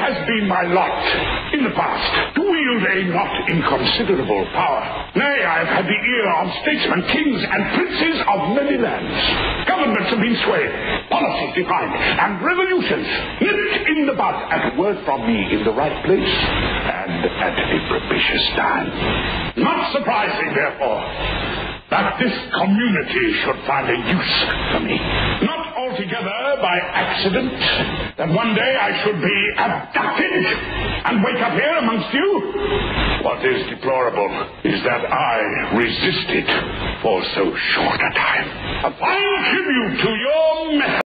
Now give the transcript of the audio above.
has been my lot in the past to wield a not inconsiderable power. Nay, I have had the ear of statesmen, kings, and princes of many lands. Governments have been swayed, policies defined, and revolutions nipped in the bud at a word from me in the right place and at a propitious time. Not surprising, therefore, that this community should find a use for me. Not altogether by accident that one day I should be abducted and wake up here amongst you. What is deplorable is that I resisted for so short a time. A fine tribute to your method.